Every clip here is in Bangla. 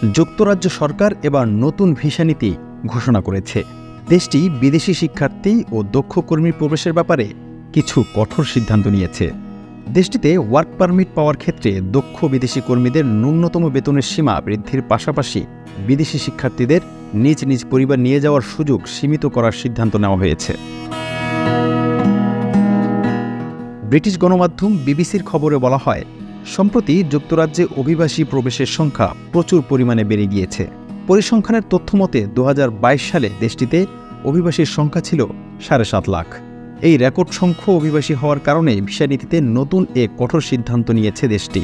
যুক্তরাজ্য সরকার এবার নতুন ভিসা নীতি ঘোষণা করেছে। দেশটি বিদেশি শিক্ষার্থী ও দক্ষ কর্মীর প্রবেশের ব্যাপারে কিছু কঠোর সিদ্ধান্ত নিয়েছে। দেশটিতে ওয়ার্ক পারমিট পাওয়ার ক্ষেত্রে দক্ষ বিদেশি কর্মীদের ন্যূনতম বেতনের সীমা বৃদ্ধির পাশাপাশি বিদেশি শিক্ষার্থীদের নিজ নিজ পরিবার নিয়ে যাওয়ার সুযোগ সীমিত করার সিদ্ধান্ত নেওয়া হয়েছে। ব্রিটিশ গণমাধ্যম বিবিসির খবরে বলা হয়, সম্প্রতি যুক্তরাজ্যে অভিবাসী প্রবেশের সংখ্যা প্রচুর পরিমাণে বেড়ে গিয়েছে। পরিসংখ্যানের তথ্যমতে 2022 সালে দেশটিতে অভিবাসীর সংখ্যা ছিল 7.5 লাখ। এই রেকর্ড সংখ্যক অভিবাসী হওয়ার কারণে ভিসা নীতিতে নতুন এক কঠোর সিদ্ধান্ত নিয়েছে দেশটি।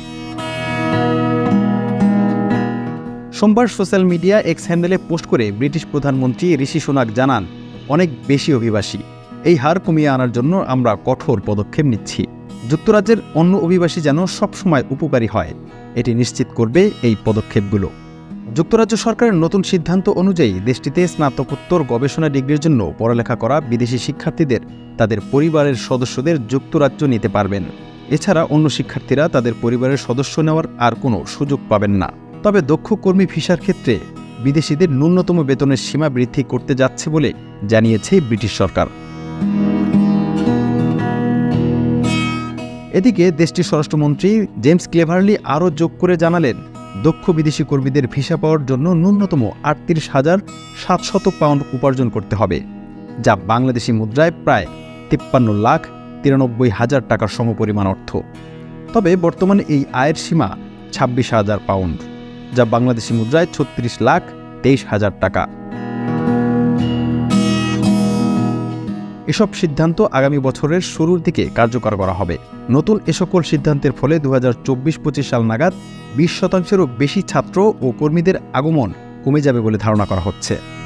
সোমবার সোশ্যাল মিডিয়া এক্স হ্যান্ডেলে পোস্ট করে ব্রিটিশ প্রধানমন্ত্রী ঋষি সুনাক জানান, অনেক বেশি অভিবাসী, এই হার কমিয়ে আনার জন্য আমরা কঠোর পদক্ষেপ নিচ্ছি। যুক্তরাজ্যের অন্য অভিবাসী যেন সবসময় উপকারী হয়, এটি নিশ্চিত করবে এই পদক্ষেপগুলো। যুক্তরাজ্য সরকারের নতুন সিদ্ধান্ত অনুযায়ী দেশটিতে স্নাতকোত্তর গবেষণা ডিগ্রির জন্য পড়ালেখা করা বিদেশি শিক্ষার্থীদের তাদের পরিবারের সদস্যদের যুক্তরাজ্য নিতে পারবেন। এছাড়া অন্য শিক্ষার্থীরা তাদের পরিবারের সদস্য নেওয়ার আর কোনো সুযোগ পাবেন না। তবে দক্ষ কর্মী ভিসার ক্ষেত্রে বিদেশিদের ন্যূনতম বেতনের সীমা বৃদ্ধি করতে যাচ্ছে বলে জানিয়েছে ব্রিটিশ সরকার। এদিকে দেশটির স্বরাষ্ট্রমন্ত্রী জেমস ক্লেভারলি আরও যোগ করে জানালেন, দক্ষ বিদেশি কর্মীদের ভিসা পাওয়ার জন্য ন্যূনতম ৩৮,৭০০ পাউন্ড উপার্জন করতে হবে, যা বাংলাদেশি মুদ্রায় প্রায় ৫৩,৯৩,হাজার টাকার সমপরিমাণ অর্থ। তবে বর্তমানে এই আয়ের সীমা ২৬,০০০ পাউন্ড, যা বাংলাদেশি মুদ্রায় ৩৬,২৩,০০০ টাকা। এসব সিদ্ধান্ত আগামী বছরের শুরুর দিকে কার্যকর করা হবে। নতুন এ সকল সিদ্ধান্তের ফলে 2024-25 সাল নাগাদ 20%-এরও বেশি ছাত্র ও কর্মীদের আগমন কমে যাবে বলে ধারণা করা হচ্ছে।